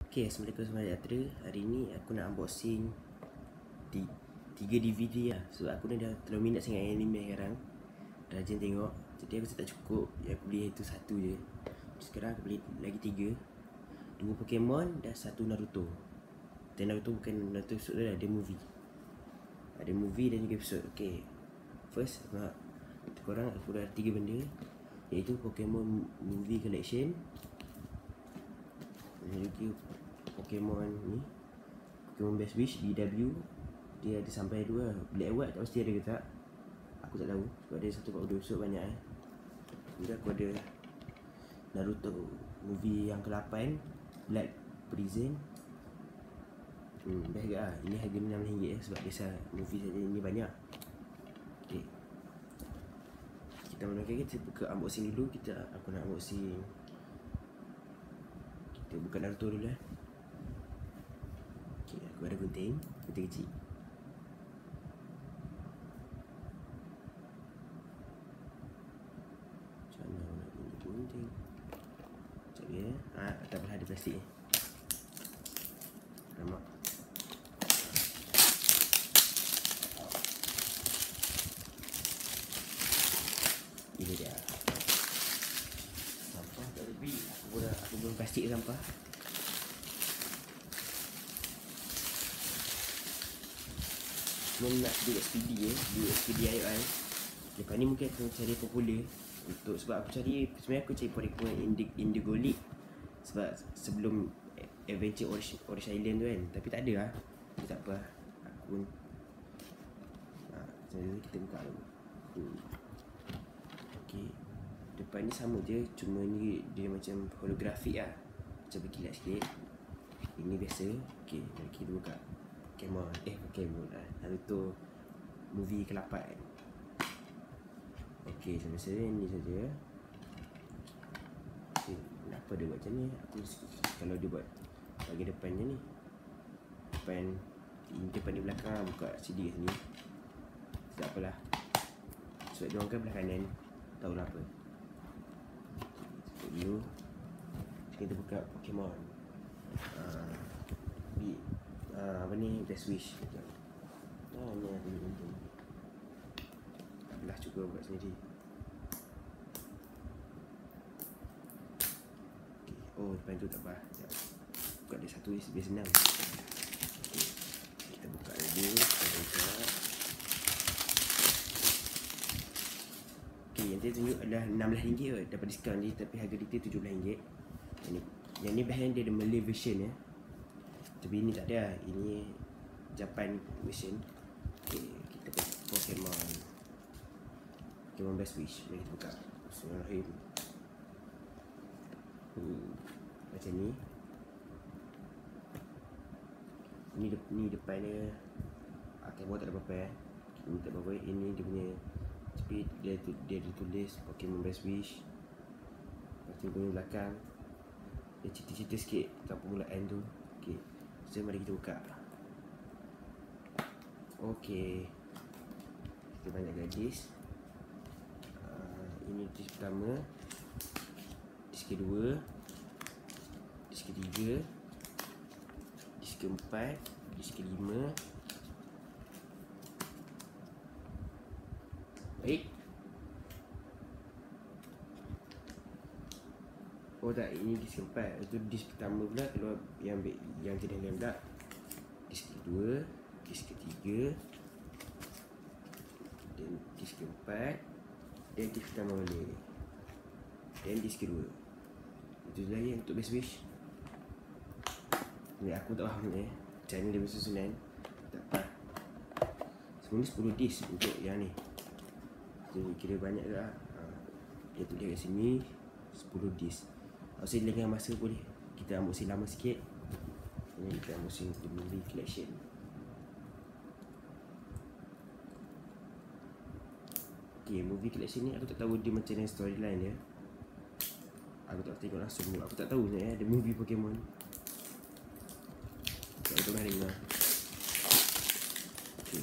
Okay, Assalamualaikum warahmatullahi wabarakatuh. Hari ni aku nak unboxing 3 DVD lah. Sebab aku dah terlalu minat sangat anime sekarang. Dah rajin tengok. Jadi aku tak cukup yang aku beli itu satu je. Sekarang aku beli lagi 3. 2 Pokemon dan 1 Naruto. Dan Naruto bukan Naruto episode dah, dia movie. Ada movie dan juga episode. Okay, first nak korang aku dah 3 benda, iaitu Pokemon Movie Collection, dan juga Pokemon ni, Pokemon Best Wish BW. Dia ada sampai 2. Black and White tak pasti ada ke tak, aku tak tahu sebab dia 142 episode banyak Kemudian aku ada Naruto movie yang ke-8, Blood Prison. Best juga lah. Ini harga RM6 sebab biasa movie saja ni banyak. Okay, kita mulakan, kita buka unboxing dulu. Aku nak unboxing, kita buka Naruto dulu lah. Okay, aku ada gunting kecil. Macam mana nak guna gunting? Sekejap ya. Tak boleh ada plastik ni. Alamak. Ini dia. Sampah tak lebih. Aku belum plastik sampah. Nak duit SPD duit SPD IOI. Lepas ni mungkin aku cari popular untuk, sebab aku cari, sebenarnya aku cari Pokemon Indigo League sebab sebelum Adventure Orange Island tu kan, tapi tak ada lah. Tapi tak apa, aku pun kita buka dulu. Okay, depan ni sama je, cuma ni dia macam holografik lah, macam berkilat sikit. Ini biasa. Okay, kita buka Pokemon lah, Naruto movie ke-8. Okay, selesai ni saja. Okay, kenapa dia buat macam ni? Kalau dia buat bagi depannya ni, depan di belakang lah, buka CD kat sini. Tak apalah, sebab dia orang kan belah kanan, tahulah apa. Sebab dulu kita buka Pokemon apa ni, Best Wish. Ni ada untung. Belah cuba buat sendiri. Okay. Oh, depan tu tak apa. Buka dia satu je, biar senang. Okay. Kita buka dulu. Okay, yang dia tunjuk adalah RM16 kot. Dapat diskaun je, tapi harga detail RM17. Yang ni biasanya dia ada Malay version ya. Tapi ini tak ada, ini Japan version. Okay, kita Pokemon Best Wish. Mari kita buka. Bismillahirrahmanirrahim. Macam ni. Ni depan dia. Kamera tak ada apa-apa Ini tak apa-apa. Ini dia punya speed. Dia ditulis Pokemon Best Wish. Lepas tu punya belakang dia cerita-cerita sikit tentang permulaan tu. Okay, so mari kita buka. Okay, kita banyak gadis. Ini disk pertama, disk kedua, disk ketiga, disk keempat, disk kelima. Baik. Oh tak, ini disk keempat. Itu disk pertama pula, keluar yang tidak dalam pula. Disk kedua, disk ketiga, dan disk keempat, dan disk pertama balik, dan disk kedua. Itu je lagi untuk Best Wish. Ni aku tak faham ni macam mana dia bersusunan. Tak apa, sebenarnya 10 disk untuk yang ni. Jadi kira banyak lah. Dia tulis kat sini 10 disk. Maksudnya dengan masa boleh kita unboxing lama sikit. Ini kita unboxing the movie collection. Okay, movie collection ni aku tak tahu dia macam mana storyline dia. Aku tak tengok langsung. Aku tak tahu sebenarnya ada movie Pokemon. Tak tahu hari lah. Okay,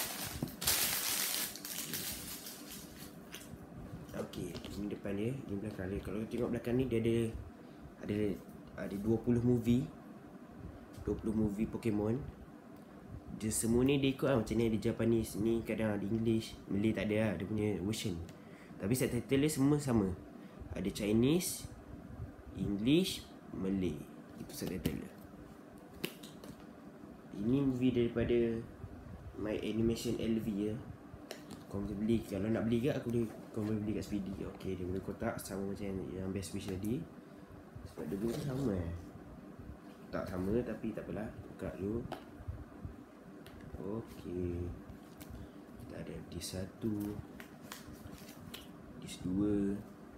okay, ini depan dia, ini belakang. Kalau tengok belakang ni dia ada 20 movie Pokemon. Dia semua ni dia ikut lah, macam ni ada Japanese, ni kadang ada English, Malay tak ada lah, dia punya version. Tapi subtitle dia semua sama. Ada Chinese, English, Malay. Itu subtitle dia. Ini movie daripada My Animation LV ya. Kau boleh beli, kalau nak beli ke kau boleh beli kat Speedy. Okay, dia punya kotak sama macam yang Best Wish tadi. Sebab dia pun sama tak sama tapi tak apalah, buka dulu. Okay, kita ada disc 1, disc 2,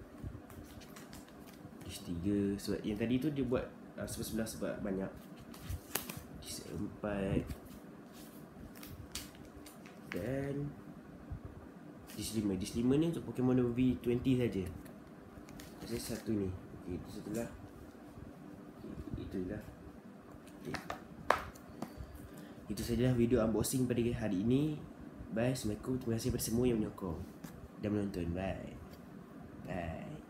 disc 3. Sebab yang tadi tu dia buat sebelah sebab banyak. Disc 4 dan disc 5. Disc 5 ni untuk Pokemon V20 saja. Saya satu ni. Okay, itu satulah. Itulah. Okay. Itu sajalah video unboxing pada hari ini. Bye. Assalamualaikum. Terima kasih kepada semua yang menyokong dan menonton. Bye. Bye.